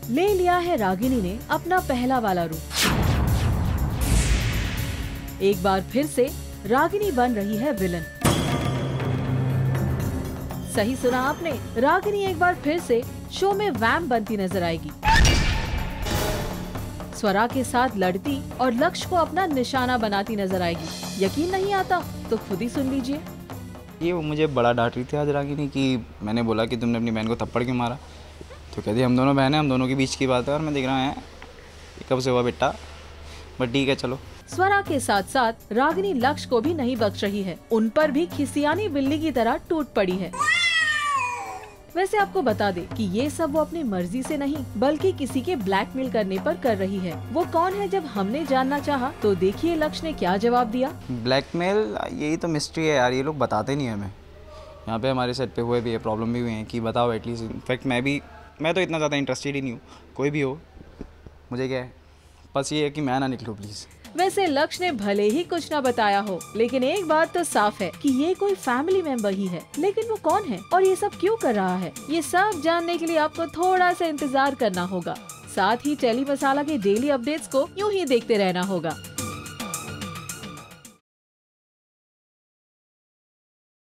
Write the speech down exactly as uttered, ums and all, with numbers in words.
ले लिया है रागिनी ने अपना पहला वाला रूप। एक बार फिर से रागिनी बन रही है विलन। सही सुना आपने, रागिनी एक बार फिर से शो में वैम्प बनती नजर आएगी। स्वरा के साथ लड़ती और लक्ष्य को अपना निशाना बनाती नजर आएगी। यकीन नहीं आता तो खुद ही सुन लीजिए। ये वो मुझे बड़ा डांट रही थी आज रागिनी कि मैंने बोला कि तुमने अपनी बहन को थप्पड़ क्यों मारा, तो कहती हम दोनों बहन हैं, हम दोनों के बीच की बात है और मैं देख रहा है कब से हुआ बेटा, बट ठीक है चलो। स्वरा के साथ साथ रागिनी लक्ष्य को भी नहीं बख्श रही है, उन पर भी खिसियानी बिल्ली की तरह टूट पड़ी है। वैसे आपको बता दे कि ये सब वो अपनी मर्जी से नहीं बल्कि किसी के ब्लैकमेल करने पर कर रही है। वो कौन है जब हमने जानना चाहा तो देखिए लक्ष्य ने क्या जवाब दिया। ब्लैकमेल यही तो मिस्ट्री है यार, ये लोग बताते नहीं हमें। यहाँ पे हमारे सेट पे हुए भी है, प्रॉब्लम भी हुई है कि बताओ एटलीस्ट। इनफैक्ट मैं भी मैं तो इतना ज़्यादा इंटरेस्टेड ही नहीं हूँ, कोई भी हो मुझे क्या है, बस ये है कि मैं ना निकलूँ प्लीज़। वैसे लक्ष्य ने भले ही कुछ न बताया हो, लेकिन एक बात तो साफ है कि ये कोई फैमिली मेंबर ही है। लेकिन वो कौन है और ये सब क्यों कर रहा है, ये सब जानने के लिए आपको थोड़ा सा इंतजार करना होगा। साथ ही टेली मसाला के डेली अपडेट्स को यूं ही देखते रहना होगा।